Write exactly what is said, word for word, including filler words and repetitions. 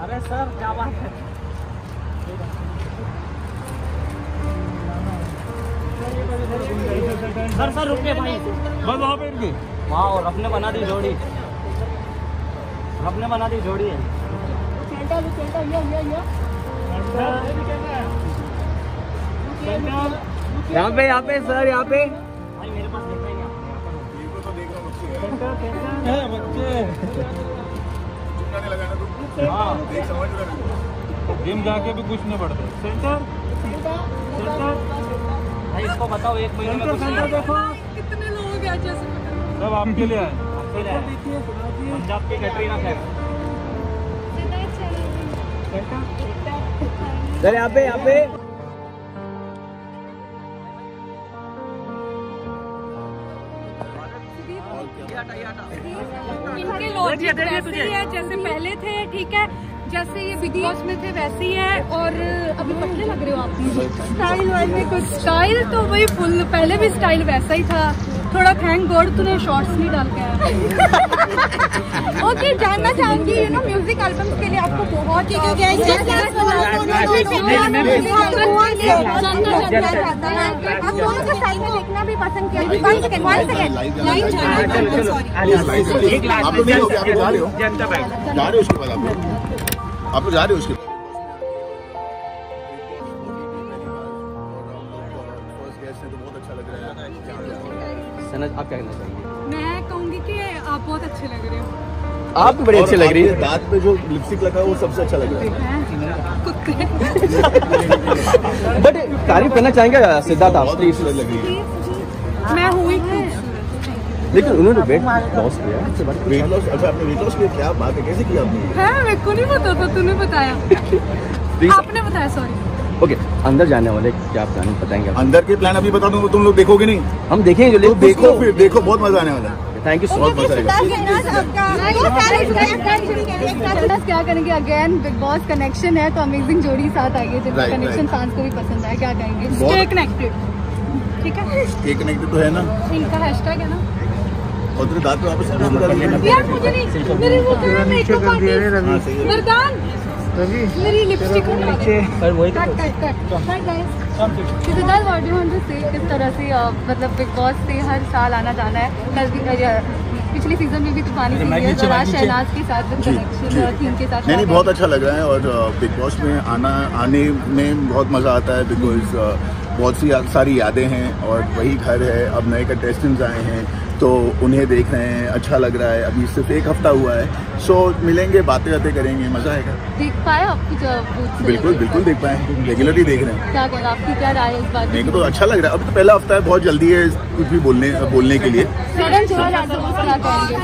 अरे सर क्या बात है। सर सर रुके भाई, बस वहाँ पे रुके। वहाँ और अपने बना दी जोड़ी, अपने बना दी जोड़ी है। यहाँ पे यहाँ पे सर यहाँ पे भाई मेरे पास देख रहे हैं बच्चे हाँ गेम जाके भी कुछ नहीं पड़ता। सेंटर सेंटर भाई इसको बताओ एक महीने में कुछ नहीं देखो कितने लोग हैं जैसे सब आपके लिए आए। आपके लिए है। पंजाब की कैटरीना कैफ। सर यहाँ पे यहाँ पे इनके लॉजिक वैसे ही है जैसे पहले थे, ठीक है, जैसे ये बिग बॉस में थे वैसे ही है। और अभी पतले लग रहे हो आप। स्टाइल वाइज में कुछ स्टाइल तो वही फुल, पहले भी स्टाइल वैसा ही था। थोड़ा थैंक गॉड तूने शॉर्ट्स नहीं डाल के आया। ओके, जानना चाहूंगी यू नो म्यूजिक एल्बम्स के लिए आपको बहुत आप दोनों को स्टाइल में देखना भी पसंद किया। वन सेकंड वन सेकंड आप लोग नहीं हो गया, आप जा रहे हो जा रहे हो उसके बाद आप लोग आप लोग जा रहे हो उसके बाद। सनज आप क्या कहना चाहेंगे? मैं कहूंगी कि आप बहुत अच्छे लग रहे हो। आप भी बड़ी अच्छी लग रही है। दांत पे जो लिपस्टिक लगा है वो सबसे अच्छा लग रहा है। कुत्ते बट तारीफ करना चाहेंगे सिद्धार्थ आप बहुत प्लीज। खूबसूरत लग रही है। मैं हुई थी। लेकिन उन्होंने वेट लॉस किया है। वेट लॉस, अच्छा आपने वेट लॉस किया, क्या बात है, कैसे किया आपने? है मेरे को नहीं पता था, तूने बताया। आपने बताया, सॉरी। ओके, अंदर जाने वाले क्या प्लान बताएंगे? अंदर के प्लान अभी बता दूंगा, तुम लोग देखोगे नहीं? हम देखेंगे जो तो देखो फिर देखो, बहुत मजा आने वाला है। थैंक यू सो बहुत मजा आएगा। क्या करेंगे? अगेन बिग बॉस कनेक्शन है तो अमेजिंग जोड़ी साथ आई है जिनका Right, कनेक्शन right. फैंस को भी पसंद आया। क्या कहेंगे? बहुत- स्टे कनेक्टेड, ठीक है। के कनेक्टेड तो है ना, इनका हैशटैग है ना और तेरे दांत पे वापस डाल यार। मुझे नहीं, मेरी वो मेकअप आर्टिस्ट वरदान, मेरी लिपस्टिक पर वही cut cut cut bye guys. Siddharth, what do you want to say? किस तरह से अ, मतलब बिग बॉस से हर साल आना जाना है? कल भी अ, पिछले सीजन में भी तूफानी सीरीज और आज शहनाज के साथ कनेक्शन थीम के साथ। नहीं नहीं, बहुत अच्छा लग रहा है। और बिग बॉस में आना आने में बहुत मज़ा आता है, बिकॉज बहुत सी सारी यादें हैं और वही घर है। अब नए कंटेस्टेंट्स आए हैं तो उन्हें देख रहे हैं, अच्छा लग रहा है। अभी सिर्फ एक हफ्ता हुआ है, सो मिलेंगे, बातें बातें करेंगे, मज़ा आएगा। देख पाए आपकी जो बूथ से? बिल्कुल बिल्कुल देख पाए, रेगुलरली देख रहे हैं। क्या कहना, आपकी क्या राय है इस बात? मेरे को तो अच्छा लग रहा है। अभी तो पहला हफ्ता है, बहुत जल्दी है कुछ भी बोलने बोलने के लिए। क्या कहेंगे?